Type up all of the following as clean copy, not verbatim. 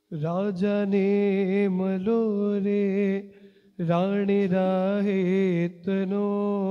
राजा ने मलो रे राणी राहेतनो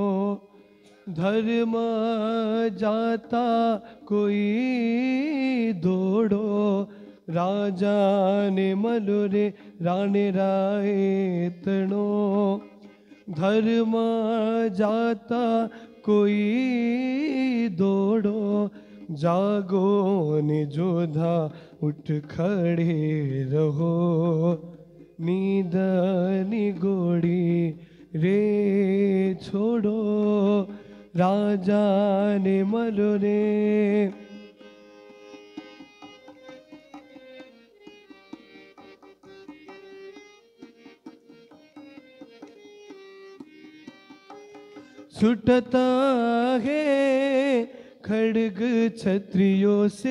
धर्म जाता कोई दौड़ो राजा ने मलो रे राणी राहेतनो धर्म जाता कोई दौड़ो जागो ने जोधा उठ खड़े रहो नींद निगोड़ी रे छोड़ो राजा ने मलो रे छुटता है खड़ग क्षत्रियों से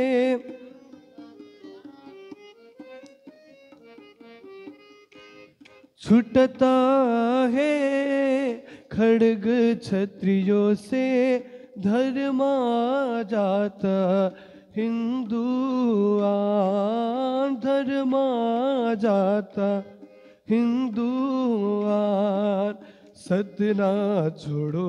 छुटता है खड़ग क्षत्रियों से धर्मा जाता हिंदू आन धर्मा जाता हिंदू आन सतना छोड़ो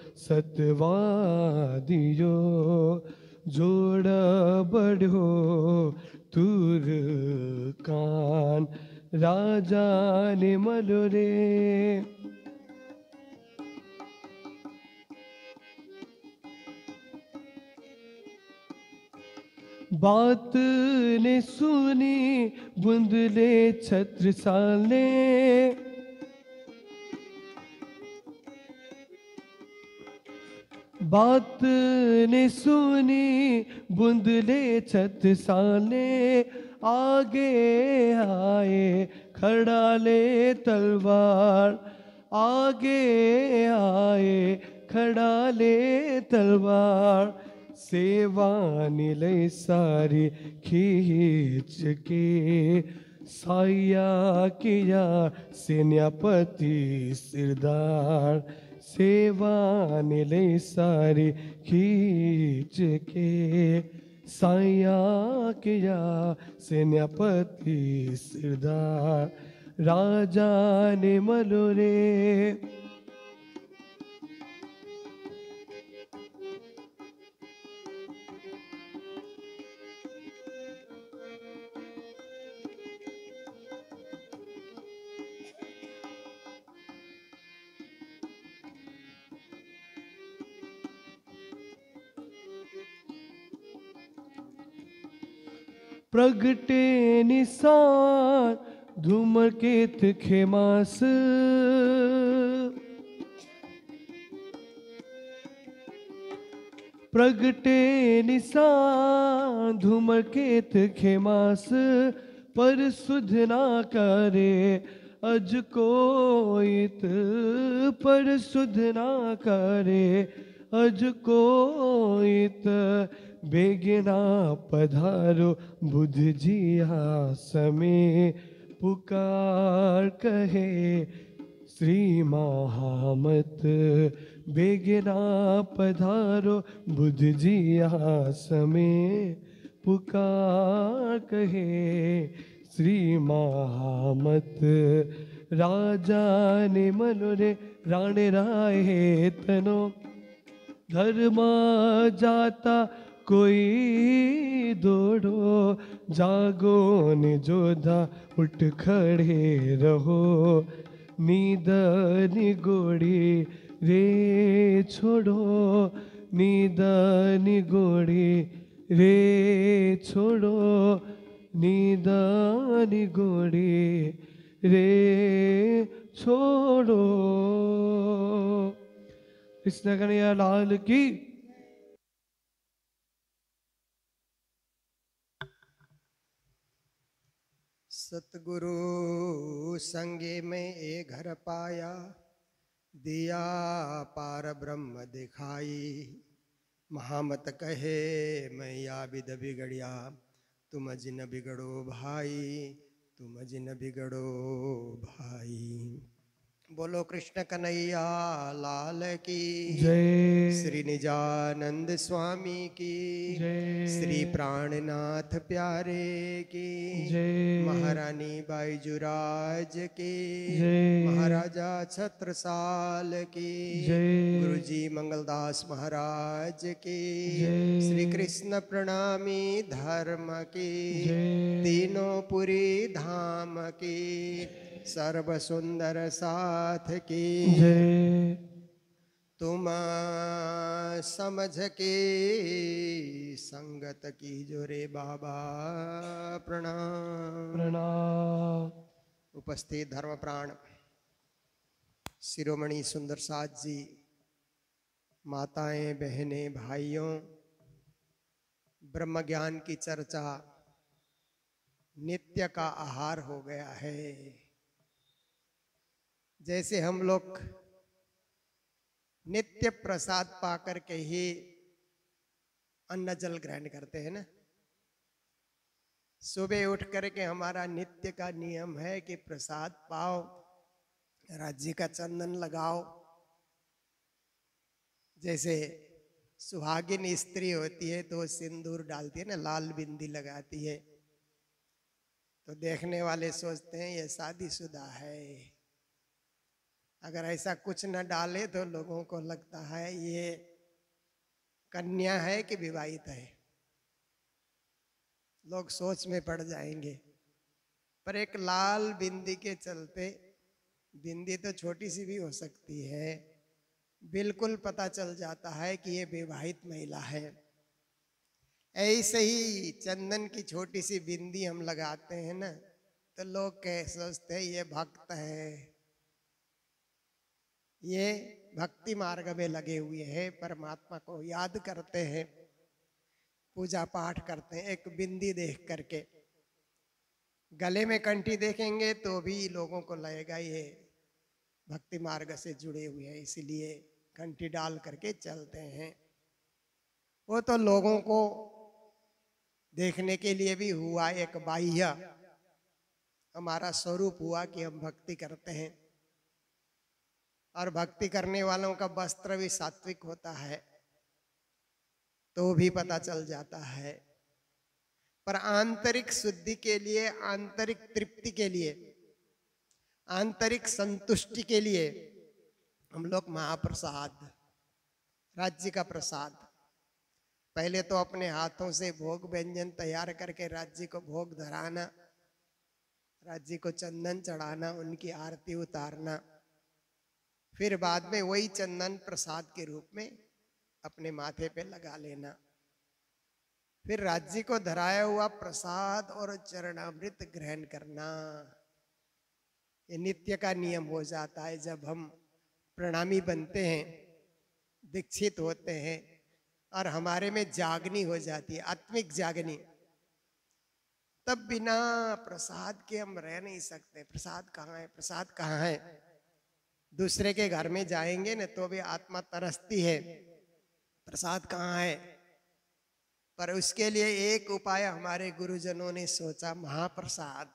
सतवादियो जोड़ बढ़ो तुर कान राजा ने मलो रे बात ने सुनी बुंदले छत्रसाल ने बात ने सुनी बुंदले छत्रसाल ने आगे आए खड़ा ले तलवार आगे आए खड़ा ले तलवार सेवा नीले सारी खींच के साया किया सेनापति सिरदार सेवा नीले सारी खींच के साया किया सेनापति सिरदार राजा ने मलो रे प्रगटे निशान धूमकेत खेमास प्रगटे निशान धूमकेत खेमास पर सुध ना करे अज कोइत पर सुध ना करे अज कोइत बेगिना पधारो बुध जिया समय पुकार कहे श्री महामत बेगिना पधारो बुध जिया समय पुकार कहे श्री महामत राजा ने मलो रे राणे राय तनो धर्म जाता कोई दौड़ो जागो ने जोधा उठ खड़े रहो नींद निगोड़ी रे छोड़ो नींद निगोड़ी रे छोड़ो नींद निगोड़ी रे छोड़ो। कृष्ण कन्हैया लाल की। सतगुरु संगे में ए घर पाया दिया पार ब्रह्म दिखाई महामत कहे मैं या विद बिगड़िया तुम जिन बिगड़ो भाई तुम जिन बिगड़ो भाई। बोलो कृष्ण कन्हैया लाल की। जय श्री निजानंद स्वामी की। श्री जय प्राणनाथ प्यारे की। जय महारानी बाईजुराज की। जय महाराजा छत्रसाल की। जय गुरुजी मंगलदास महाराज की। जय श्री कृष्ण प्रणामी धर्म की। जय तीनों पुरी धाम की। सर्व सुंदर साथ की। जय तुम समझ के संगत की जो रे बाबा प्रणाम। प्रणाम। उपस्थित धर्म प्राण शिरोमणि सुंदर साथ जी, माताएं बहनें भाइयों, ब्रह्म ज्ञान की चर्चा नित्य का आहार हो गया है। जैसे हम लोग नित्य प्रसाद पाकर के ही अन्न जल ग्रहण करते हैं ना। सुबह उठ करके हमारा नित्य का नियम है कि प्रसाद पाओ, राज्य का चंदन लगाओ। जैसे सुहागिन स्त्री होती है तो सिंदूर डालती है ना, लाल बिंदी लगाती है, तो देखने वाले सोचते हैं ये शादीशुदा है। अगर ऐसा कुछ न डाले तो लोगों को लगता है ये कन्या है कि विवाहित है, लोग सोच में पड़ जाएंगे। पर एक लाल बिंदी के चलते, बिंदी तो छोटी सी भी हो सकती है, बिल्कुल पता चल जाता है कि ये विवाहित महिला है। ऐसे ही चंदन की छोटी सी बिंदी हम लगाते हैं ना, तो लोग कह सोचते हैं ये भक्त है, ये भक्ति मार्ग में लगे हुए हैं, परमात्मा को याद करते हैं, पूजा पाठ करते हैं। एक बिंदी देख करके, गले में कंठी देखेंगे तो भी लोगों को लगेगा ये भक्ति मार्ग से जुड़े हुए हैं, इसीलिए कंठी डाल करके चलते हैं। वो तो लोगों को देखने के लिए भी हुआ, एक बाह्य हमारा स्वरूप हुआ कि हम भक्ति करते हैं। और भक्ति करने वालों का वस्त्र भी सात्विक होता है तो भी पता चल जाता है। पर आंतरिक शुद्धि के लिए, आंतरिक तृप्ति के लिए, आंतरिक संतुष्टि के लिए हम लोग महाप्रसाद, राज्य का प्रसाद, पहले तो अपने हाथों से भोग व्यंजन तैयार करके राज्य को भोग धराना, राज्य को चंदन चढ़ाना, उनकी आरती उतारना, फिर बाद में वही चंदन प्रसाद के रूप में अपने माथे पे लगा लेना। फिर राज्य को धराया हुआ प्रसाद और चरणामृत ग्रहण करना, ये नित्य का नियम हो जाता है। जब हम प्रणामी बनते हैं, दीक्षित होते हैं और हमारे में जागनी हो जाती है, आत्मिक जागनी, तब बिना प्रसाद के हम रह नहीं सकते। प्रसाद कहाँ है, प्रसाद कहाँ है। दूसरे के घर में जाएंगे ना तो भी आत्मा तरसती है, प्रसाद कहाँ है। पर उसके लिए एक उपाय हमारे गुरुजनों ने सोचा, महाप्रसाद,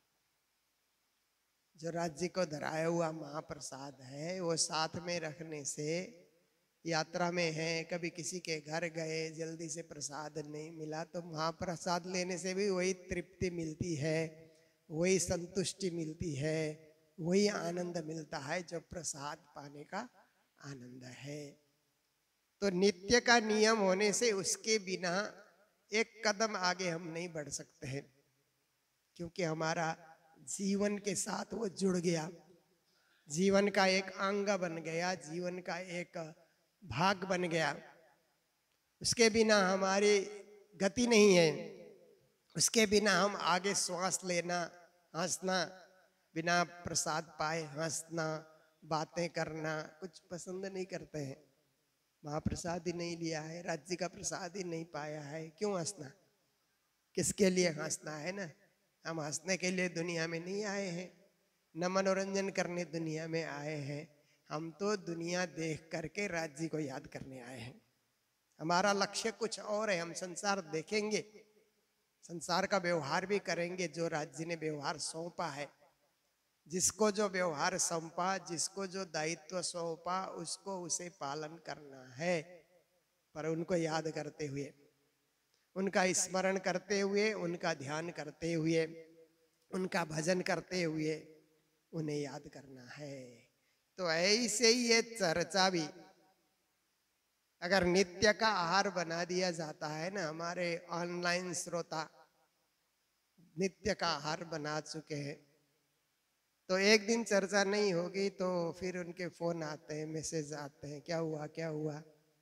जो राज्य को धराया हुआ महाप्रसाद है, वो साथ में रखने से, यात्रा में है, कभी किसी के घर गए, जल्दी से प्रसाद नहीं मिला, तो महाप्रसाद लेने से भी वही तृप्ति मिलती है, वही संतुष्टि मिलती है, वही आनंद मिलता है जो प्रसाद पाने का आनंद है। तो नित्य का नियम होने से उसके बिना एक कदम आगे हम नहीं बढ़ सकते हैं, क्योंकि हमारा जीवन के साथ वो जुड़ गया, जीवन का एक अंग बन गया, जीवन का एक भाग बन गया। उसके बिना हमारी गति नहीं है, उसके बिना हम आगे श्वास लेना, हंसना, बिना प्रसाद पाए हंसना, बातें करना कुछ पसंद नहीं करते हैं। महाप्रसाद ही नहीं लिया है, राज्य का प्रसाद ही नहीं पाया है, क्यों हंसना, किसके लिए हंसना है ना। हम हंसने के लिए दुनिया में नहीं आए हैं, न मनोरंजन करने दुनिया में आए हैं। हम तो दुनिया देख करके राज्य को याद करने आए हैं। हमारा लक्ष्य कुछ और है। हम संसार देखेंगे, संसार का व्यवहार भी करेंगे जो राज्य ने व्यवहार सौंपा है, जिसको जो व्यवहार सौंपा, जिसको जो दायित्व सौंपा, उसको उसे पालन करना है। पर उनको याद करते हुए, उनका स्मरण करते हुए, उनका ध्यान करते हुए, उनका भजन करते हुए उन्हें याद करना है। तो ऐसे ही ये चर्चा भी अगर नित्य का आहार बना दिया जाता है ना, हमारे ऑनलाइन श्रोता नित्य का आहार बना चुके हैं, तो एक दिन चर्चा नहीं होगी तो फिर उनके फोन आते हैं, मैसेज आते हैं, क्या हुआ क्या हुआ,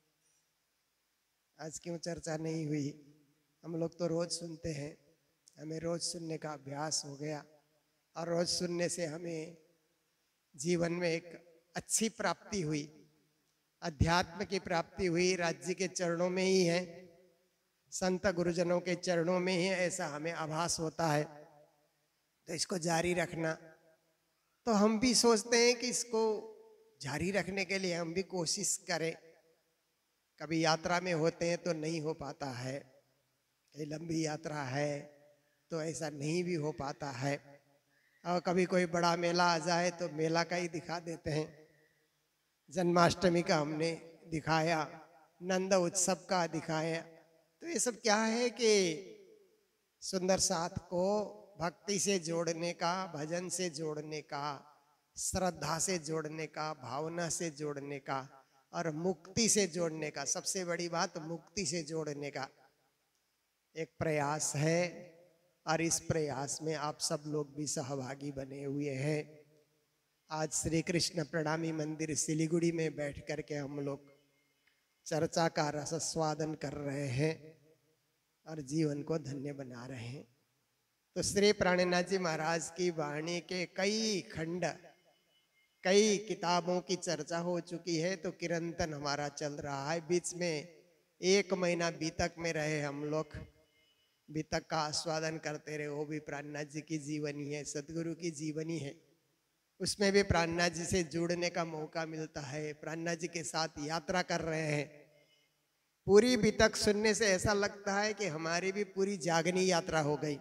आज क्यों चर्चा नहीं हुई। हम लोग तो रोज सुनते हैं, हमें रोज सुनने का अभ्यास हो गया, और रोज सुनने से हमें जीवन में एक अच्छी प्राप्ति हुई, अध्यात्म की प्राप्ति हुई। राज्य के चरणों में ही है, संत गुरुजनों के चरणों में ही ऐसा हमें आभास होता है। तो इसको जारी रखना, तो हम भी सोचते हैं कि इसको जारी रखने के लिए हम भी कोशिश करें। कभी यात्रा में होते हैं तो नहीं हो पाता है, कहीं लंबी यात्रा है तो ऐसा नहीं भी हो पाता है, और कभी कोई बड़ा मेला आ जाए तो मेला का ही दिखा देते हैं। जन्माष्टमी का हमने दिखाया, नंद उत्सव का दिखाया। तो ये सब क्या है कि सुंदर साथ को भक्ति से जोड़ने का, भजन से जोड़ने का, श्रद्धा से जोड़ने का, भावना से जोड़ने का, और मुक्ति से जोड़ने का। सबसे बड़ी बात मुक्ति से जोड़ने का एक प्रयास है, और इस प्रयास में आप सब लोग भी सहभागी बने हुए हैं। आज श्री कृष्ण प्रणामी मंदिर सिलीगुड़ी में बैठ कर के हम लोग चर्चा का रसस्वादन कर रहे हैं और जीवन को धन्य बना रहे हैं। तो श्री प्राणनाथ जी महाराज की वाणी के कई खंड, कई किताबों की चर्चा हो चुकी है, तो किरंतन हमारा चल रहा है। बीच में 1 महीना बीतक में रहे हम लोग, बीतक का आस्वादन करते रहे। वो भी प्राणनाथ जी की जीवनी है, सदगुरु की जीवनी है। उसमें भी प्राणनाथ जी से जुड़ने का मौका मिलता है, प्राणनाथ जी के साथ यात्रा कर रहे हैं। पूरी बीतक सुनने से ऐसा लगता है कि हमारी भी पूरी जागनी यात्रा हो गई।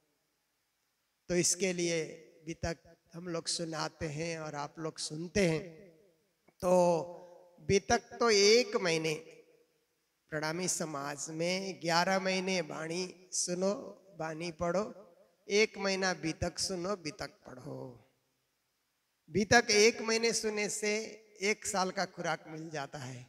तो इसके लिए बीतक हम लोग सुनाते हैं और आप लोग सुनते हैं। तो बीतक तो 1 महीने प्रणामी समाज में 11 महीने वाणी सुनो, वाणी पढ़ो, 1 महीना बीतक सुनो, बीतक पढ़ो। बीतक 1 महीने सुनने से 1 साल का खुराक मिल जाता है।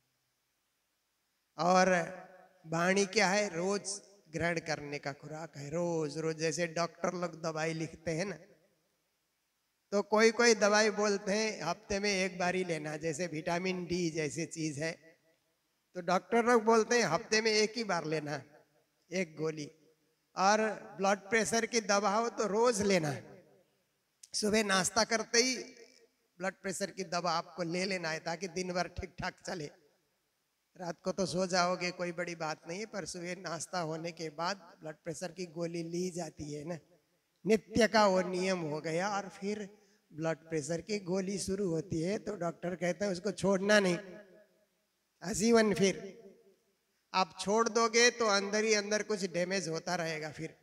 और वाणी क्या है, रोज ग्रहण करने का खुराक है, रोज रोज। जैसे डॉक्टर लोग दवाई लिखते हैं ना, तो कोई कोई दवाई बोलते हैं हफ्ते में 1 बार ही लेना, जैसे विटामिन डी जैसी चीज है, तो डॉक्टर लोग बोलते हैं हफ्ते में 1 ही बार लेना 1 गोली। और ब्लड प्रेशर की दवा हो तो रोज लेना, सुबह नाश्ता करते ही ब्लड प्रेशर की दवा आपको ले लेना है, ताकि दिन भर ठीक ठाक चले। रात को तो सो जाओगे, कोई बड़ी बात नहीं है, पर सुबह नाश्ता होने के बाद ब्लड प्रेशर की गोली ली जाती है ना, नित्य का वो नियम हो गया। और फिर ब्लड प्रेशर की गोली शुरू होती है तो डॉक्टर कहते हैं उसको छोड़ना नहीं, आजीवन। फिर आप छोड़ दोगे तो अंदर ही अंदर कुछ डैमेज होता रहेगा। फिर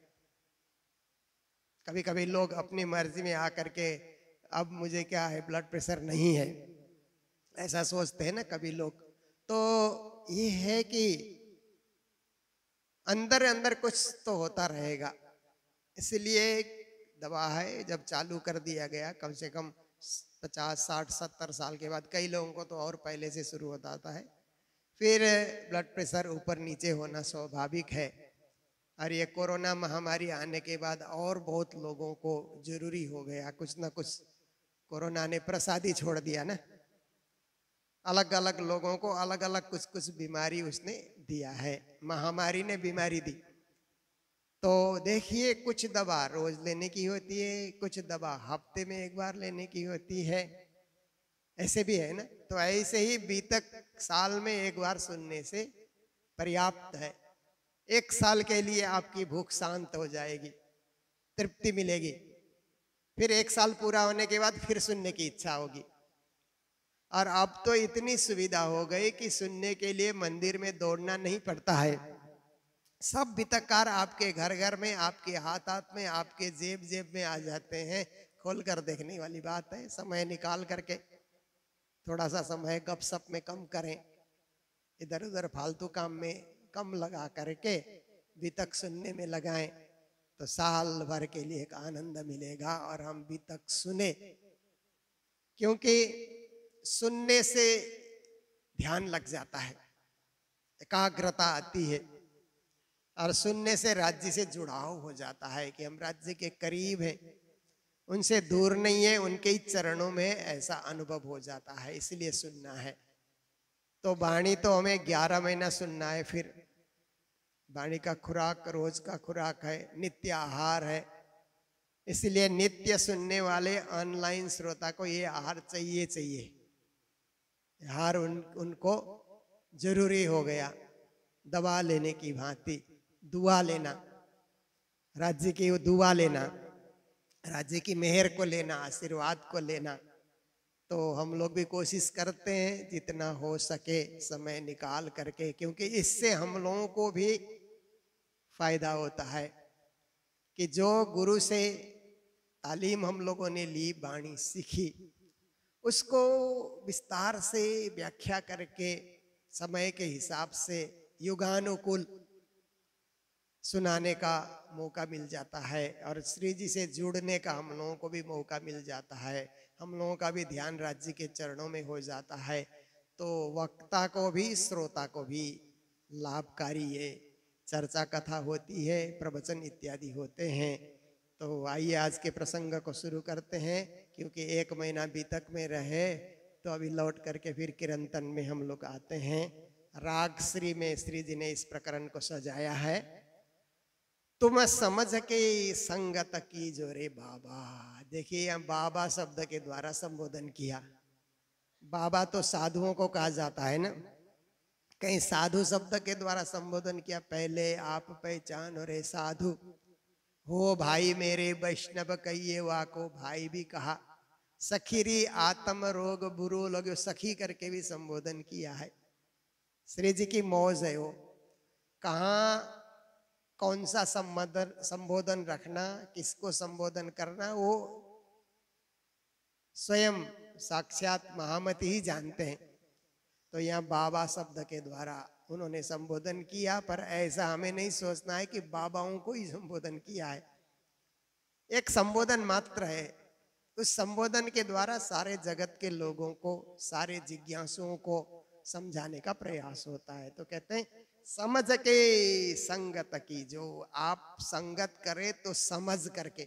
कभी कभी लोग अपनी मर्जी में आकर के, अब मुझे क्या है, ब्लड प्रेशर नहीं है, ऐसा सोचते हैं ना कभी लोग। तो ये है कि अंदर अंदर कुछ तो होता रहेगा, इसलिए दवा है। जब चालू कर दिया गया, कम से कम 50, 60, 70 साल के बाद, कई लोगों को तो और पहले से शुरू हो जाता है, फिर ब्लड प्रेशर ऊपर नीचे होना स्वाभाविक है। और ये कोरोना महामारी आने के बाद और बहुत लोगों को जरूरी हो गया, कुछ ना कुछ कोरोना ने प्रसाद ही छोड़ दिया ना, अलग अलग लोगों को अलग अलग कुछ कुछ बीमारी उसने दिया है, महामारी ने बीमारी दी। तो देखिए, कुछ दवा रोज लेने की होती है, कुछ दवा हफ्ते में 1 बार लेने की होती है, ऐसे भी है ना। तो ऐसे ही बीतक साल में 1 बार सुनने से पर्याप्त है। 1 साल के लिए आपकी भूख शांत हो जाएगी, तृप्ति मिलेगी। फिर 1 साल पूरा होने के बाद फिर सुनने की इच्छा होगी। और अब तो इतनी सुविधा हो गई कि सुनने के लिए मंदिर में दौड़ना नहीं पड़ता है। सब बीतककार आपके घर घर में, आपके हाथ हाथ में, आपके जेब जेब में आ जाते हैं। खोल कर देखने वाली बात है। समय निकाल करके थोड़ा सा समय गपशप में कम करें, इधर उधर फालतू काम में कम लगा करके बीतक सुनने में लगाएं, तो साल भर के लिए एक आनंद मिलेगा। और हम बीतक सुने, क्योंकि सुनने से ध्यान लग जाता है, एकाग्रता आती है, और सुनने से राज्य से जुड़ाव हो जाता है कि हम राज्य के करीब हैं, उनसे दूर नहीं है, उनके ही चरणों में ऐसा अनुभव हो जाता है। इसलिए सुनना है। तो वाणी तो हमें 11 महीना सुनना है। फिर वाणी का खुराक रोज का खुराक है, नित्य आहार है। इसलिए नित्य सुनने वाले ऑनलाइन श्रोता को ये आहार चाहिए चाहिए। आहार उनको जरूरी हो गया, दवा लेने की भांति। दुआ लेना, राज्य की दुआ लेना, राज्य की मेहर को लेना, आशीर्वाद को लेना। तो हम लोग भी कोशिश करते हैं जितना हो सके समय निकाल करके, क्योंकि इससे हम लोगों को भी फायदा होता है कि जो गुरु से तालीम हम लोगों ने ली, वाणी सीखी, उसको विस्तार से व्याख्या करके समय के हिसाब से युगानुकूल सुनाने का मौका मिल जाता है। और श्री जी से जुड़ने का हम लोगों को भी मौका मिल जाता है। हम लोगों का भी ध्यान राज्य के चरणों में हो जाता है। तो वक्ता को भी श्रोता को भी लाभकारी है। चर्चा कथा होती है, प्रवचन इत्यादि होते हैं। तो आइए आज के प्रसंग को शुरू करते हैं, क्योंकि 1 महीना बीतक में रहे तो अभी लौट करके फिर किरंतन में हम लोग आते हैं। राग श्री में श्री जी ने इस प्रकरण को सजाया है। तुम समझ के संगत की जो रे बाबा। देखिए यहाँ बाबा शब्द के द्वारा संबोधन किया। बाबा तो साधुओं को कहा जाता है ना, कहीं साधु शब्द के द्वारा संबोधन किया। पहले आप पहचान रे साधु हो भाई मेरे, वैष्णव कहिए वाको भाई भी कहा। सखीरी आत्म रोग बुरो लगे, सखी करके भी संबोधन किया है। श्री जी की मौज है वो। कहाँ कौन सा संबोधन रखना, किसको संबोधन करना, वो स्वयं साक्षात महामती ही जानते हैं। तो यहाँ बाबा शब्द के द्वारा उन्होंने संबोधन किया, पर ऐसा हमें नहीं सोचना है कि बाबाओं को ही संबोधन किया है। एक संबोधन मात्र है। उस संबोधन के द्वारा सारे जगत के लोगों को, सारे जिज्ञासुओं को समझाने का प्रयास होता है। तो कहते हैं समझ के संगत की। जो आप संगत करें तो समझ करके,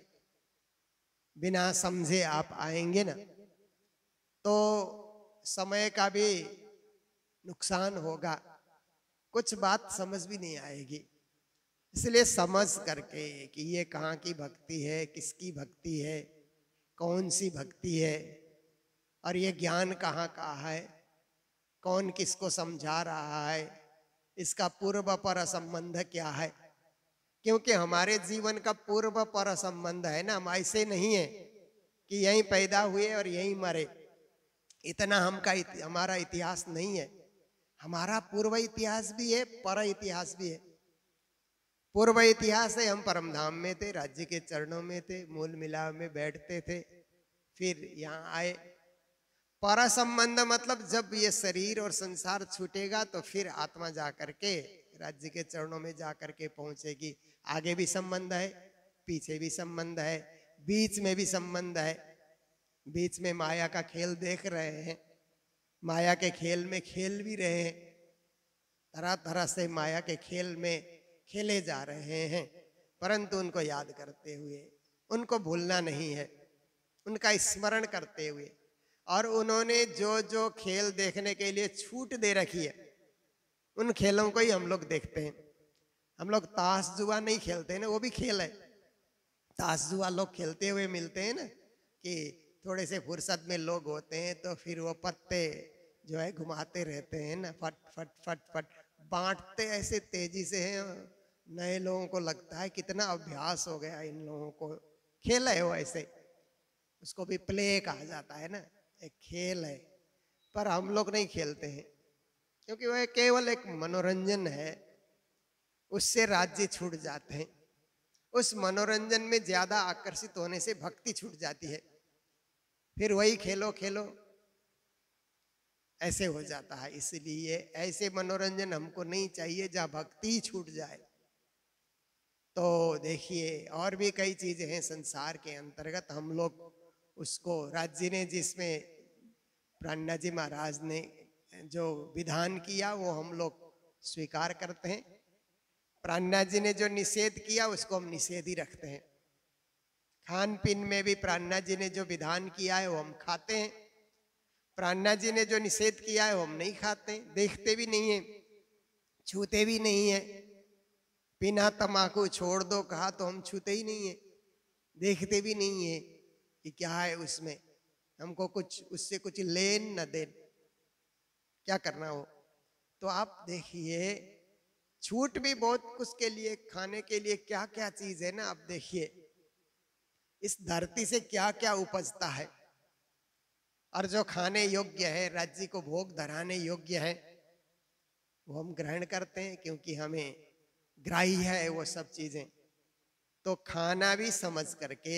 बिना समझे आप आएंगे ना तो समय का भी नुकसान होगा, कुछ बात समझ भी नहीं आएगी। इसलिए समझ करके कि ये कहाँ की भक्ति है, किसकी भक्ति है, कौन सी भक्ति है, और ये ज्ञान कहाँ का है, कौन किसको समझा रहा है, इसका पूर्व पर संबंध क्या है। क्योंकि हमारे जीवन का पूर्व पर संबंध है ना। हम ऐसे नहीं है कि यहीं पैदा हुए और यहीं मरे, इतना हमारा इतिहास नहीं है। हमारा पूर्व इतिहास भी है, पर इतिहास भी है। पूर्व इतिहास है, हम परमधाम में थे, राज्य के चरणों में थे, मूल मिलाप में बैठते थे, फिर यहाँ आए। पर संबंध मतलब जब ये शरीर और संसार छूटेगा तो फिर आत्मा जा करके राज्य के चरणों में जा करके पहुंचेगी। आगे भी संबंध है, पीछे भी संबंध है, बीच में भी संबंध है। बीच में माया का खेल देख रहे हैं, माया के खेल में खेल भी रहे हैं, तरह तरह से माया के खेल में खेले जा रहे हैं, परंतु उनको याद करते हुए, उनको भूलना नहीं है, उनका स्मरण करते हुए। और उन्होंने जो जो खेल देखने के लिए छूट दे रखी है, उन खेलों को ही हम लोग देखते हैं। हम लोग ताश जुआ नहीं खेलते हैं ना, वो भी खेल है। ताश जुआ लोग खेलते हुए मिलते हैं ना, कि थोड़े से फुर्सत में लोग होते हैं तो फिर वो पत्ते जो है घुमाते रहते हैं ना, फट फट फट फट बांटते ऐसे तेजी से हैं। नए लोगों को लगता है कितना अभ्यास हो गया इन लोगों को। खेल है वो, ऐसे उसको भी प्ले कहा जाता है ना, एक खेल है। पर हम लोग नहीं खेलते हैं, क्योंकि वह केवल एक मनोरंजन है, उससे राज्य छूट जाते हैं। उस मनोरंजन में ज्यादा आकर्षित होने से भक्ति छूट जाती है, फिर वही खेलो खेलो ऐसे हो जाता है। इसलिए ऐसे मनोरंजन हमको नहीं चाहिए जहाँ भक्ति ही छूट जाए। तो देखिए और भी कई चीजें हैं संसार के अंतर्गत, हम लोग उसको राज्य ने जिसमें प्राणनाथ जी महाराज ने जो विधान किया वो हम लोग स्वीकार करते हैं। प्राणनाथ जी ने जो निषेध किया उसको हम निषेध ही रखते हैं। खान पीन में भी प्राणनाथ जी ने जो विधान किया है वो हम खाते हैं, प्राणनाथ जी ने जो निषेध किया है वो हम नहीं खाते, देखते भी नहीं है, छूते भी नहीं है। बिना तम्बाकू छोड़ दो कहा तो हम छूते ही नहीं है, देखते भी नहीं है कि क्या है उसमें, हमको कुछ उससे कुछ लेन न देन, क्या करना हो। तो आप देखिए छूट भी बहुत कुछ के लिए, खाने के लिए क्या क्या चीज है ना। आप देखिए इस धरती से क्या क्या उपजता है और जो खाने योग्य है, राज्य को भोग धराने योग्य है, वो हम ग्रहण करते हैं क्योंकि हमें ग्राह्य है वो सब चीजें। तो खाना भी समझ करके,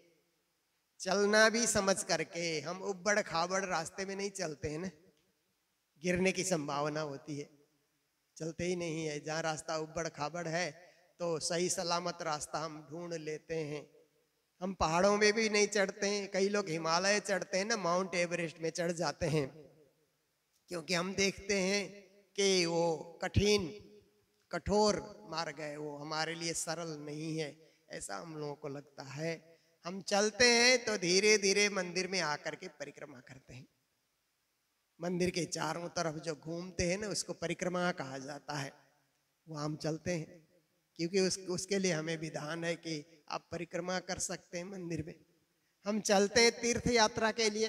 चलना भी समझ करके, हम उबड़ खाबड़ रास्ते में नहीं चलते हैं ना, गिरने की संभावना होती है, चलते ही नहीं है। जहाँ रास्ता उबड़ खाबड़ है तो सही सलामत रास्ता हम ढूंढ लेते हैं। हम पहाड़ों में भी नहीं चढ़ते हैं, कई लोग हिमालय चढ़ते हैं ना, माउंट एवरेस्ट में चढ़ जाते हैं, क्योंकि हम देखते हैं कि वो कठिन कठोर मार्ग है, वो हमारे लिए सरल नहीं है, ऐसा हम लोगों को लगता है। हम चलते हैं तो धीरे धीरे मंदिर में आकर के परिक्रमा करते हैं। मंदिर के चारों तरफ जो घूमते हैं ना उसको परिक्रमा कहा जाता है, वो हम चलते हैं क्योंकि उसके लिए हमें विधान है कि आप परिक्रमा कर सकते हैं मंदिर में। हम चलते हैं तीर्थ यात्रा के लिए,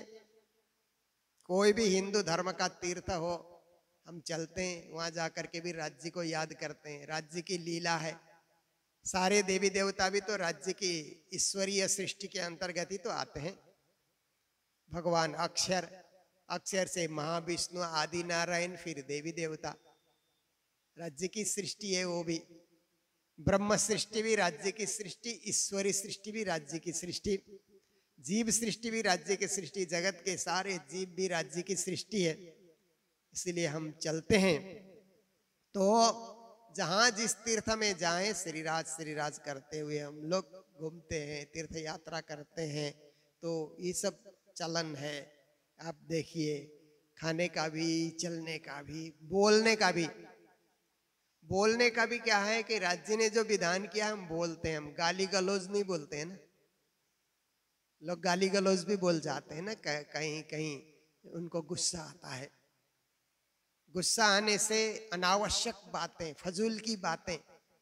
कोई भी हिंदू धर्म का तीर्थ हो हम चलते हैं, वहां जाकर के भी राज्य को याद करते हैं। राज्य की लीला है, सारे देवी देवता भी तो राज्य की ईश्वरीय सृष्टि के अंतर्गत ही तो आते हैं। भगवान अक्षर, अक्षर से महाविष्णु आदि नारायण, फिर देवी देवता, राज्य की सृष्टि है वो भी। ब्रह्म सृष्टि भी राज्य की सृष्टि, ईश्वरी सृष्टि भी राज्य की सृष्टि, जीव सृष्टि भी राज्य की सृष्टि, जगत के सारे जीव भी राज्य की सृष्टि है। इसलिए हम चलते हैं। तो जहां जिस तीर्थ में जाएं श्रीराज करते हुए हम लोग घूमते हैं, तीर्थ यात्रा करते हैं। तो ये सब चलन है। आप देखिए खाने का भी, चलने का भी, बोलने का भी। बोलने का भी क्या है कि राज्य ने जो विधान किया हम बोलते हैं, हम गाली गलौज नहीं बोलते हैं ना। लोग गाली गलौज भी बोल जाते हैं ना, कहीं कहीं उनको गुस्सा आता है। गुस्सा आने से अनावश्यक बातें, फजूल की बातें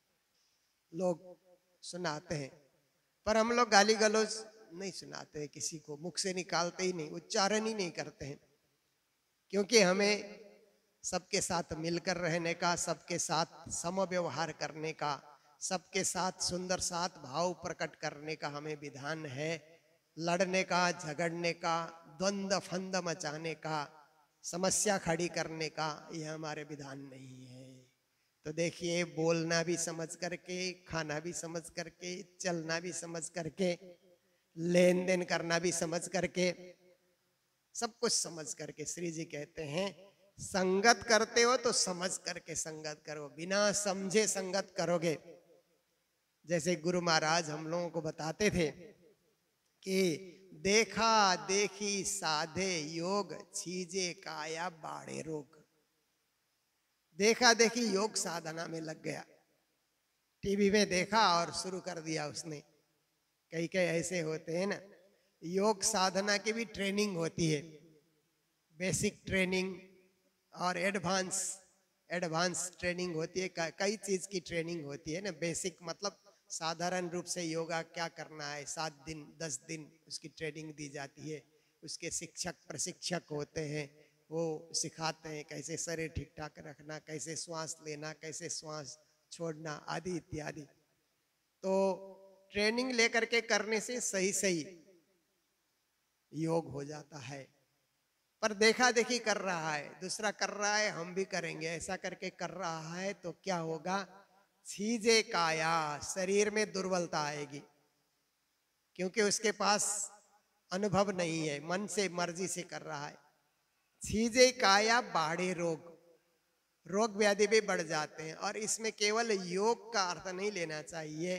लोग सुनाते हैं, पर हम लोग गाली गलौज नहीं सुनाते हैं किसी को, मुख से निकालते ही नहीं, उच्चारण ही नहीं करते हैं, क्योंकि हमें सबके साथ मिलकर रहने का, सबके साथ समव्यवहार करने का, सबके साथ सुंदर साथ भाव प्रकट करने का हमें विधान है। लड़ने का, झगड़ने का, द्वंद्व फंद मचाने का, समस्या खड़ी करने का यह हमारे विधान नहीं है। तो देखिए बोलना भी समझ करके, खाना भी समझ करके, चलना भी समझ करके, लेन देन करना भी समझ करके, सब कुछ समझ करके श्री जी कहते हैं संगत करते हो तो समझ करके संगत करो, बिना समझे संगत करोगे। जैसे गुरु महाराज हम लोगों को बताते थे कि देखा देखी साधे योग, छीजे काया बाड़े रोग। देखा देखी योग साधना में लग गया, टीवी में देखा और शुरू कर दिया उसने। कई कई ऐसे होते हैं ना, योग साधना की भी ट्रेनिंग होती है, बेसिक ट्रेनिंग और एडवांस ट्रेनिंग होती है, कई चीज की ट्रेनिंग होती है ना। बेसिक मतलब साधारण रूप से योगा क्या करना है, 7 दिन 10 दिन उसकी ट्रेनिंग दी जाती है। उसके शिक्षक प्रशिक्षक होते हैं, वो सिखाते हैं कैसे शरीर ठीक ठाक रखना, कैसे श्वास लेना, कैसे श्वास छोड़ना आदि इत्यादि। तो ट्रेनिंग लेकर के करने से सही सही योग हो जाता है। पर देखा देखी कर रहा है, दूसरा कर रहा है हम भी करेंगे, ऐसा करके कर रहा है तो क्या होगा, छीजे काया, शरीर में दुर्बलता आएगी, क्योंकि उसके पास अनुभव नहीं है, मन से मर्जी से कर रहा है। छीजे काया बाढ़े रोग, रोग व्याधि भी बढ़ जाते हैं। और इसमें केवल योग का अर्थ नहीं लेना चाहिए।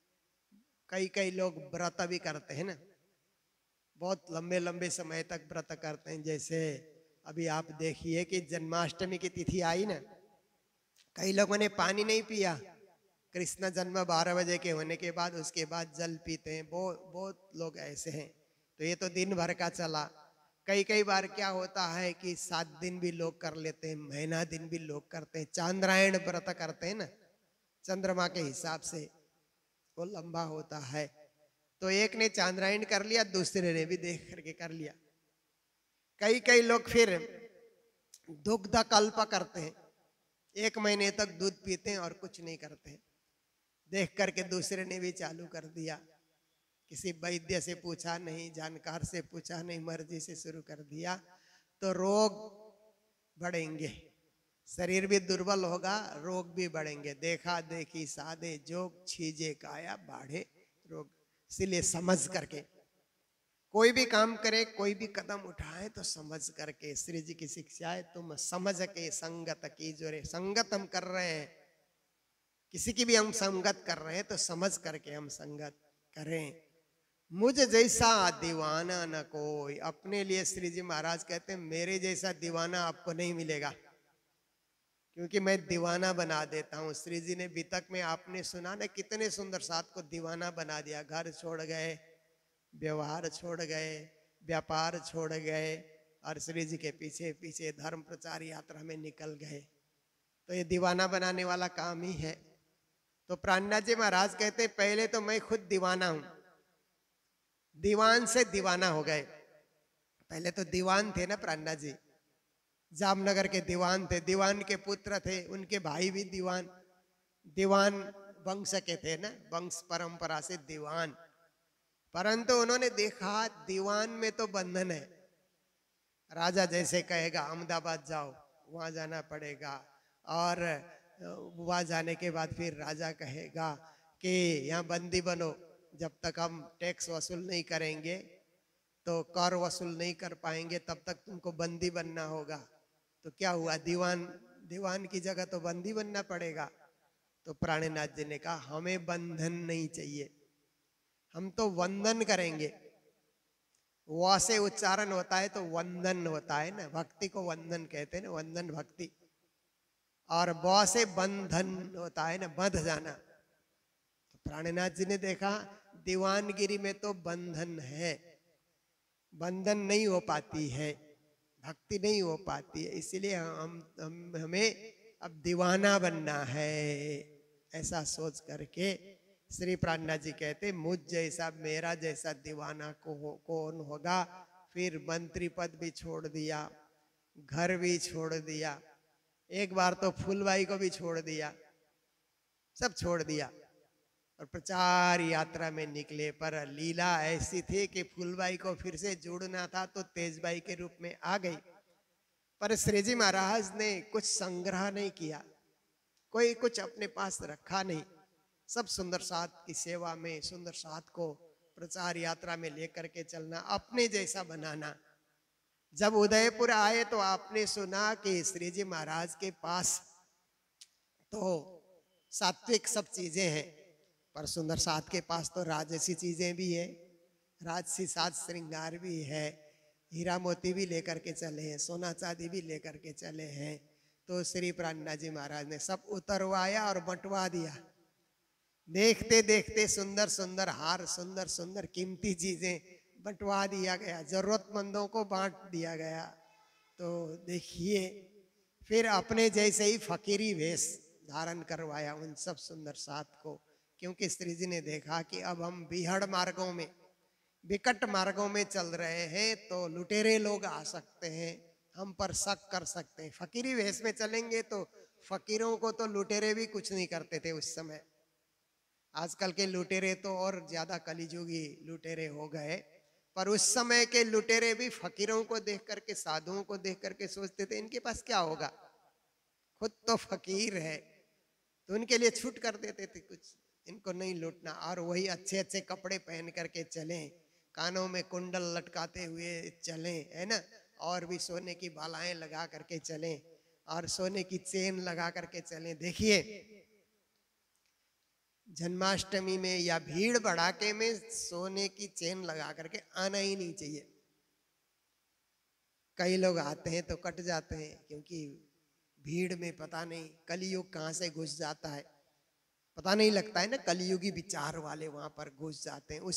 कई कई लोग व्रत भी करते हैं ना, बहुत लंबे लंबे समय तक व्रत करते हैं। जैसे अभी आप देखिए कि जन्माष्टमी की तिथि आई ना, कई लोगों ने पानी नहीं पिया। कृष्ण जन्म 12 बजे के होने के बाद उसके बाद जल पीते हैं, बहुत बहुत लोग ऐसे हैं। तो ये तो दिन भर का चला। कई कई बार क्या होता है कि 7 दिन भी लोग कर लेते हैं, महीना दिन भी लोग करते हैं। चांद्रायण व्रत करते हैं ना, चंद्रमा के हिसाब से वो लंबा होता है। तो एक ने चांद्रायण कर लिया, दूसरे ने भी देख करके कर लिया। कई कई लोग फिर दुग्ध कल्प करते हैं, 1 महीने तक दूध पीते हैं और कुछ नहीं करते हैं। देख करके दूसरे ने भी चालू कर दिया, किसी वैद्य से पूछा नहीं, जानकार से पूछा नहीं, मर्जी से शुरू कर दिया। तो रोग बढ़ेंगे, शरीर भी दुर्बल होगा, रोग भी बढ़ेंगे। देखा देखी साधे जोग, छीजे काया बाढ़े रोग। इसीलिए समझ करके कोई भी काम करे, कोई भी कदम उठाए तो समझ करके। श्री जी की शिक्षा है, तुम समझ के संगत की जोरे। संगत हम कर रहे हैं, किसी की भी हम संगत कर रहे हैं तो समझ करके हम संगत करें। मुझ जैसा दीवाना न कोई। अपने लिए श्री जी महाराज कहते हैं, मेरे जैसा दीवाना आपको नहीं मिलेगा, क्योंकि मैं दीवाना बना देता हूँ। श्री जी ने वितक में आपने सुना ना, कितने सुंदर साथ को दीवाना बना दिया। घर छोड़ गए, व्यवहार छोड़ गए, व्यापार छोड़ गए और श्री जी के पीछे पीछे धर्म प्रचार यात्रा में निकल गए। तो ये दीवाना बनाने वाला काम ही है। तो प्राणनाथ जी महाराज कहते हैं, पहले तो मैं खुद दीवाना हूं, दीवान से दीवाना हो गए। पहले तो दीवान थे ना प्राणनाथ जी, जामनगर के दीवान थे, दीवान के पुत्र थे, उनके भाई भी दीवान, दीवान वंश के थे ना, वंश परंपरा से दीवान। परंतु उन्होंने देखा दीवान में तो बंधन है। राजा जैसे कहेगा अहमदाबाद जाओ, वहां जाना पड़ेगा। और वहां जाने के बाद फिर राजा कहेगा कि यहाँ बंदी बनो, जब तक हम टैक्स वसूल नहीं करेंगे, तो कर वसूल नहीं कर पाएंगे, तब तक तुमको बंदी बनना होगा। तो क्या हुआ, दीवान, दीवान की जगह तो बंदी बनना पड़ेगा। तो प्राणनाथ जी ने कहा, हमें बंधन नहीं चाहिए, हम तो वंदन करेंगे। व से उच्चारण होता है तो वंदन होता है ना, भक्ति को वंदन कहते हैं ना, वंदन भक्ति। और ब से बंधन होता है ना, बंध जाना। तो प्राणनाथ जी ने देखा दीवानगिरी में तो बंधन है, बंधन नहीं हो पाती है, भक्ति नहीं हो पाती है। इसलिए हमें अब दीवाना बनना है। ऐसा सोच करके श्री प्राणनाथ जी कहते, मुझ जैसा, मेरा जैसा दीवाना कौन होगा। फिर मंत्री पद भी छोड़ दिया, घर भी छोड़ दिया, एक बार तो फूलबाई को भी छोड़ दिया, सब छोड़ दिया और प्रचार यात्रा में निकले। पर लीला ऐसी थी कि फूलबाई को फिर से जोड़ना था तो तेजबाई के रूप में आ गई। पर श्री जी महाराज ने कुछ संग्रह नहीं किया, कोई कुछ अपने पास रखा नहीं। सब सुंदर साथ की सेवा में, सुंदर साथ को प्रचार यात्रा में लेकर के चलना, अपने जैसा बनाना। जब उदयपुर आए तो आपने सुना कि श्री जी महाराज के पास तो सात्विक सब चीजें हैं, पर सुंदर साथ के पास तो राजसी चीजें भी है, राजसी साज श्रृंगार भी है, हीरा मोती भी लेकर के चले हैं, सोना चांदी भी लेकर के चले हैं। तो श्री प्राणनाथ जी महाराज ने सब उतरवाया और बंटवा दिया। देखते देखते सुंदर सुंदर हार, सुंदर सुंदर कीमती चीजें बंटवा दिया गया, जरूरतमंदों को बांट दिया गया। तो देखिए, फिर अपने जैसे ही फकीरी वेश धारण करवाया उन सब सुंदर साथ को, क्योंकि श्री जी ने देखा कि अब हम बीहड़ मार्गों में, विकट मार्गों में चल रहे हैं, तो लुटेरे लोग आ सकते हैं, हम पर शक कर सकते हैं। फकीरी वेश में चलेंगे तो फकीरों को तो लुटेरे भी कुछ नहीं करते थे उस समय। आजकल के लुटेरे तो और ज्यादा कलिजुगी लुटेरे हो गए, पर उस समय के लुटेरे भी फकीरों को देख करके, साधुओं को देख करके सोचते थे इनके पास क्या होगा, खुद तो फकीर है। तो उनके लिए छूट कर देते थे कुछ, इनको नहीं लूटना। और वही अच्छे अच्छे कपड़े पहन करके चलें, कानों में कुंडल लटकाते हुए चलें, है ना, और भी सोने की बालाएं लगा करके चलें और सोने की चेन लगा करके चलें। देखिए जन्माष्टमी में या भीड़ भड़ाके में सोने की चेन लगा करके आना ही नहीं चाहिए। कई लोग आते हैं तो कट जाते हैं, क्योंकि भीड़ में पता नहीं कलयुग कहाँ से घुस जाता है, पता नहीं लगता है ना। कलयुगी विचार वाले वहां पर घुस जाते हैं,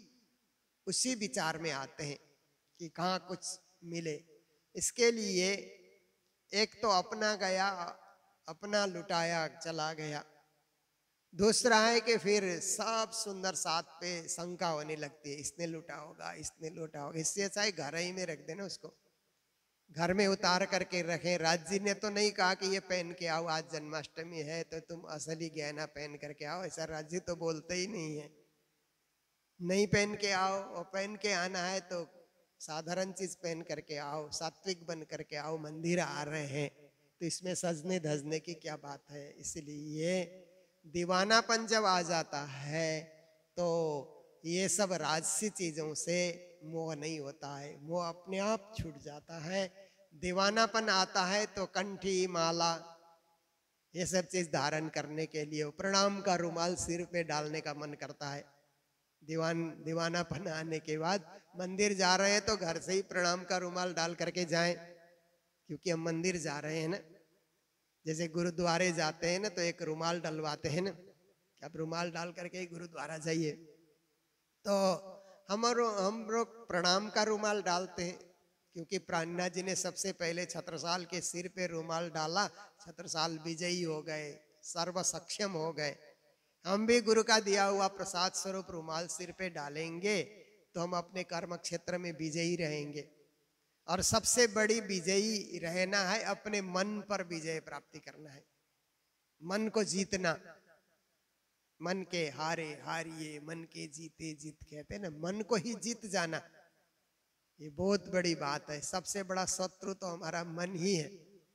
उसी विचार में आते हैं कि कहाँ कुछ मिले। इसके लिए एक तो अपना गया, अपना लुटाया चला गया। दूसरा है कि फिर सब सुंदर साथ पे शंका होने लगती है, इसने लूटा होगा, इसने लूटा होगा। इससे अच्छा है घर ही में रख देना उसको, घर में उतार करके रखें। राज जी ने तो नहीं कहा कि ये पहन के आओ, आज जन्माष्टमी है तो तुम असली गहना पहन करके आओ, ऐसा राज जी तो बोलते ही नहीं है। नहीं पहन के आओ, और पहन के आना है तो साधारण चीज पहन करके आओ, सात्विक बन करके आओ। मंदिर आ रहे हैं तो इसमें सजने धजने की क्या बात है। इसलिए दीवानापन जब आ जाता है तो ये सब राजसी चीजों से मोह नहीं होता है, मोह अपने आप छूट जाता है। दीवानापन आता है तो कंठी माला ये सब चीज धारण करने के लिए, प्रणाम का रुमाल सिर पे डालने का मन करता है। दीवानापन आने के बाद मंदिर जा रहे हैं तो घर से ही प्रणाम का रुमाल डाल करके जाएं, क्योंकि हम मंदिर जा रहे हैं ना। जैसे गुरुद्वारे जाते हैं ना तो एक रुमाल डलवाते हैं ना, कि आप रुमाल डाल करके ही गुरुद्वारा जाइए। तो हम लोग प्रणाम का रुमाल डालते हैं, क्योंकि प्राणनाथ जी ने सबसे पहले छत्रसाल के सिर पे रुमाल डाला, छत्रसाल विजयी हो गए, सर्व सक्षम हो गए। हम भी गुरु का दिया हुआ प्रसाद स्वरूप रुमाल सिर पे डालेंगे तो हम अपने कर्म क्षेत्र में विजयी रहेंगे। और सबसे बड़ी विजयी रहना है, अपने मन पर विजय प्राप्ति करना है, मन को जीतना। मन के हारे हारिए, मन के जीते जीत, कहते हैं ना, मन को ही जीत जाना, ये बहुत बड़ी बात है। सबसे बड़ा शत्रु तो हमारा मन ही है,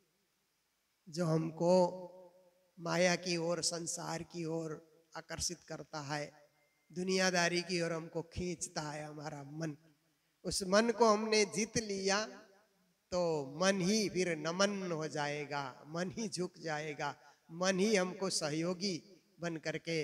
जो हमको माया की ओर, संसार की ओर आकर्षित करता है, दुनियादारी की ओर हमको खींचता है हमारा मन। उस मन को हमने जीत लिया तो मन ही फिर नमन हो जाएगा, मन ही झुक जाएगा, मन ही हमको सहयोगी बन करके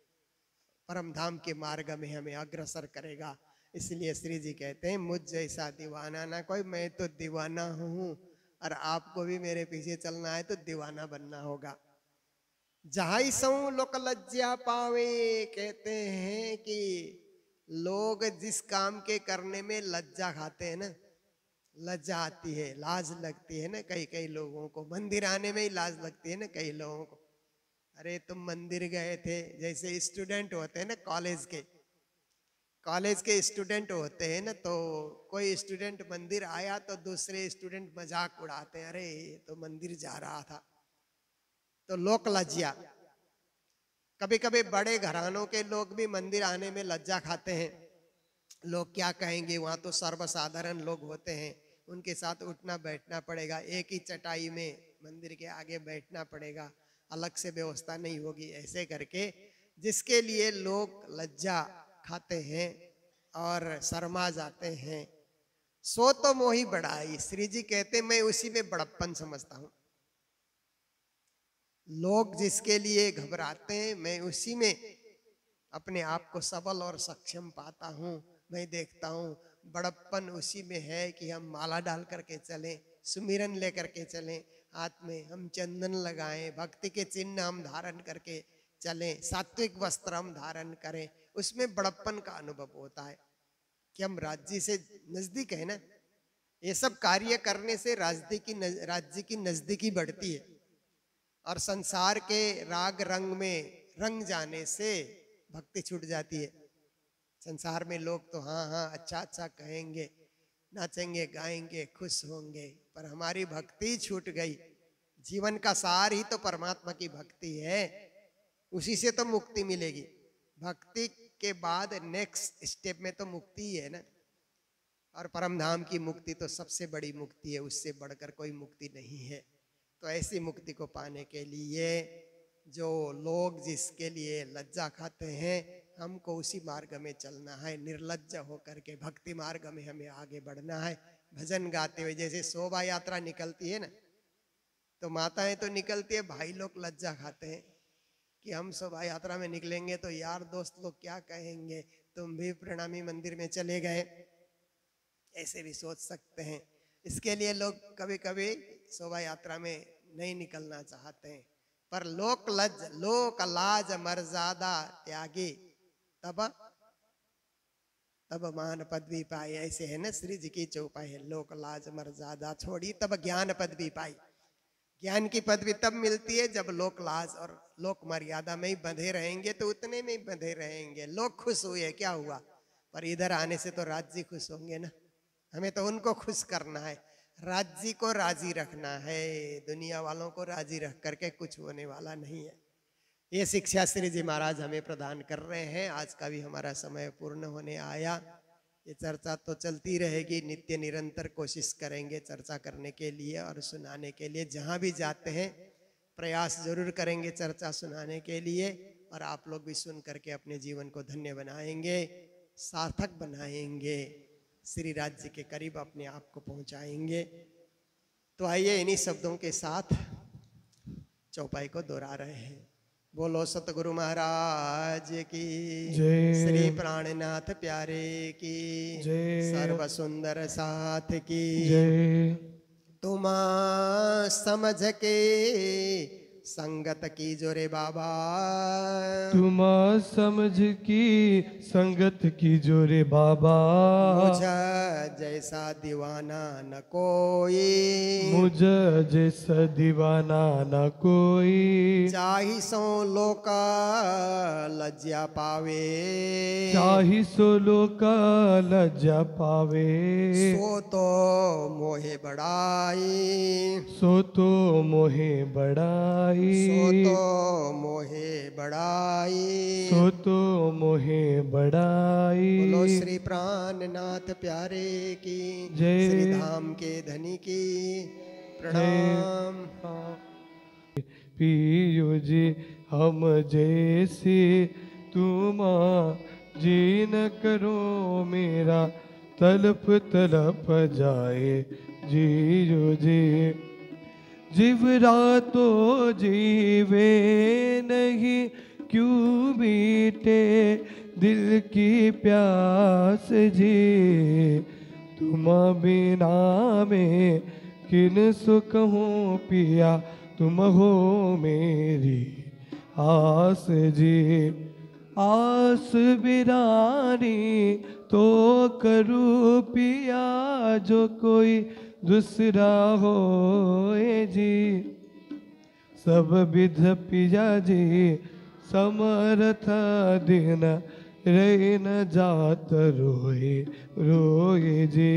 परम धाम के मार्ग में हमें अग्रसर करेगा। इसलिए श्री जी कहते हैं, मुझ जैसा दीवाना ना कोई, मैं तो दीवाना हूँ और आपको भी मेरे पीछे चलना है तो दीवाना बनना होगा। जहाई सौ लोक लज्जा पावे, कहते हैं कि लोग जिस काम के करने में लज्जा खाते हैं ना, लज्जा आती है, लाज लगती है ना, कई कई लोगों को मंदिर आने में ही लाज लगती है ना कई लोगों को। अरे तुम मंदिर गए थे, जैसे स्टूडेंट होते हैं ना, कॉलेज के स्टूडेंट होते हैं ना, तो कोई स्टूडेंट मंदिर आया तो दूसरे स्टूडेंट मजाक उड़ाते हैं, अरे ये तो मंदिर जा रहा था। तो लोक लज्जा, कभी कभी बड़े घरानों के लोग भी मंदिर आने में लज्जा खाते हैं। लोग क्या कहेंगे, वहाँ तो सर्वसाधारण लोग होते हैं, उनके साथ उठना बैठना पड़ेगा, एक ही चटाई में मंदिर के आगे बैठना पड़ेगा, अलग से व्यवस्था नहीं होगी, ऐसे करके जिसके लिए लोग लज्जा खाते हैं और शर्मा जाते हैं, सो तो मोही बड़ाई। श्री जी कहते मैं उसी में बड़प्पन समझता हूँ। लोग जिसके लिए घबराते हैं, मैं उसी में अपने आप को सबल और सक्षम पाता हूँ। मैं देखता हूँ बड़प्पन उसी में है कि हम माला डाल करके चलें, सुमिरन लेकर के चलें, हाथ में हम चंदन लगाएं, भक्ति के चिन्ह हम धारण करके चलें, सात्विक वस्त्र हम धारण करें, उसमें बड़प्पन का अनुभव होता है कि हम राज्य से नजदीक है ना। ये सब कार्य करने से राज्य की नजदीकी बढ़ती है, और संसार के राग रंग में रंग जाने से भक्ति छूट जाती है। संसार में लोग तो हाँ हाँ अच्छा अच्छा कहेंगे, नाचेंगे गाएंगे, खुश होंगे, पर हमारी भक्ति छूट गई। जीवन का सार ही तो परमात्मा की भक्ति है, उसी से तो मुक्ति मिलेगी। भक्ति के बाद नेक्स्ट स्टेप में तो मुक्ति ही है ना, और परम धाम की मुक्ति तो सबसे बड़ी मुक्ति है, उससे बढ़कर कोई मुक्ति नहीं है। तो ऐसी मुक्ति को पाने के लिए जो लोग जिसके लिए लज्जा खाते हैं, हमको उसी मार्ग में चलना है, निर्लज्ज होकर के भक्ति मार्ग में हमें आगे बढ़ना है। भजन गाते हुए, जैसे शोभा यात्रा निकलती है ना, तो माताएं तो निकलती है, भाई लोग लज्जा खाते हैं कि हम शोभा यात्रा में निकलेंगे तो यार दोस्त लोग क्या कहेंगे, तुम भी प्रणामी मंदिर में चले गए, ऐसे भी सोच सकते हैं। इसके लिए लोग कभी कभी शोभा यात्रा में नहीं निकलना चाहते हैं। पर लोक लाज मर्यादा त्यागी तब मान पदवी पाई, ऐसे है ना श्री जी की चौपाई है, लोक लाज मर्यादा छोड़ी तब ज्ञान पदवी पाई। ज्ञान की पदवी तब मिलती है जब लोक लाज और लोक मर्यादा में ही बंधे रहेंगे, तो उतने में ही बंधे रहेंगे। लोग खुश हुए क्या हुआ, पर इधर आने से तो राज जी खुश होंगे ना, हमें तो उनको खुश करना है, राज जी को राजी रखना है। दुनिया वालों को राजी रख करके कुछ होने वाला नहीं है। ये शिक्षा श्री जी महाराज हमें प्रदान कर रहे हैं। आज का भी हमारा समय पूर्ण होने आया। ये चर्चा तो चलती रहेगी, नित्य निरंतर कोशिश करेंगे चर्चा करने के लिए और सुनाने के लिए। जहाँ भी जाते हैं प्रयास जरूर करेंगे चर्चा सुनाने के लिए, और आप लोग भी सुन करके अपने जीवन को धन्य बनाएंगे, सार्थक बनाएंगे, श्री राज जी के करीब अपने आप को पहुंचाएंगे। तो आइए इन्हीं शब्दों के साथ चौपाई को दोहरा रहे हैं। बोलो सतगुरु महाराज की जय। श्री प्राणनाथ प्यारे की जय। सर्व सुंदर साथ की जय। तुम समझ के संगत की जो रे बाबा, तुम समझ की संगत की जो रे बाबा, मुझ जैसा दीवाना न कोई, मुझ जैसा दीवाना न कोई, चाही सो लोका लज्जा पावे, चाही सो लोका लज्जा पावे, सो तो मोहे बड़ाई, सो तो मोहे बड़ाई, सो तो मोहे बड़ाई, सो तो मोहे बड़ाई। बोलो श्री प्राणनाथ प्यारे की जय। श्री धाम के धनी की प्रणाम। पियो जी हम जैसे तुम जी न करो, मेरा तलप तलप जाए जियो जी। जिवरा तो जीवे नहीं, क्यों बीते दिल की प्यास जी। तुम बिना में किन सुख हूँ पिया, तुम हो मेरी आस जी। आस बिरानी तो करूँ पिया, जो कोई दूसरा हो जी। सब विध पिया जी समर्थ दिन, रही न जात रोए रोए जी।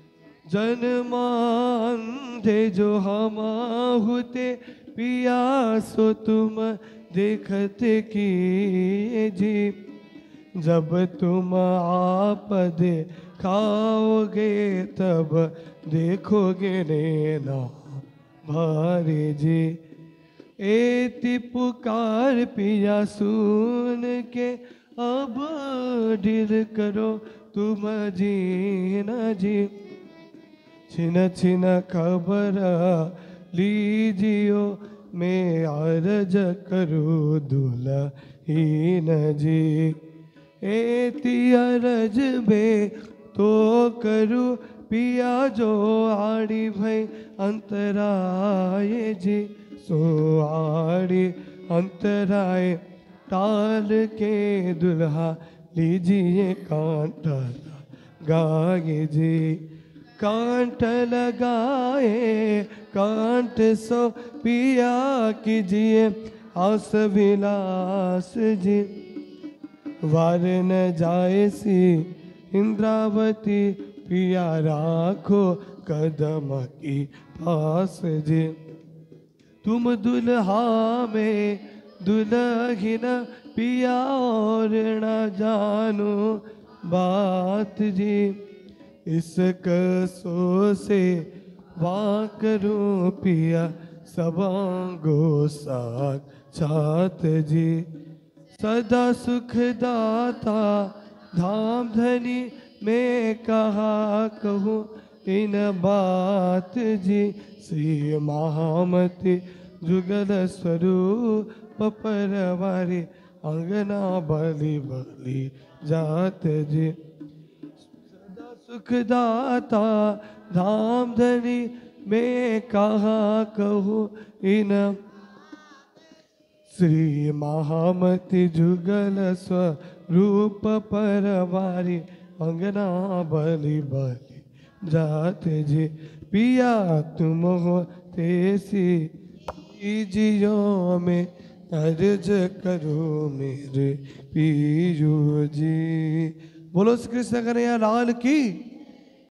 जन्मांधे जो हम होते पिया, सो तुम देखते की जी। जब तुम आप खाओगे तब देखोगे नैना भारे जी। एति पुकार पिया सुन के, अब ढिर करो तुम जी न जी। छिन छिन खबर लीजियो, मैं अर्ज करूँ दुल्हीन जी। एति अर्ज बे तो करूँ पिया, जो आड़ी भई अंतराय जी। सो आड़ी अंतराय टाल के, दुल्हा लीजिए कांट गाए जी। कांट लगाए कांट सो पिया, कीजिए आस विलास जी। वार न जाए सी इंद्रावती, पिया राखो कदम की पास जी। तुम दुल्हा में दुल्हिन पिया, और न जानो बात जी। इस कसो से वाह करूं पिया, सबांगो साथ जात जी। सदा सुख दाता धाम धनी मैं कहा कहूँ इन बात जी। श्री महामति जुगल स्वरूप परवारी अंगना बलि बलि जात जी। सदा सुख दाता धाम धनी मैं कहा कहूँ इन श्री महामति जुगल स्वरूप परवारी अंगना बलि बलि जात जी। पिया तुम हो तेसी जियो में अर्ज करो मेरे पियो जी। बोलो श्री कृष्ण कन्हैया लाल की।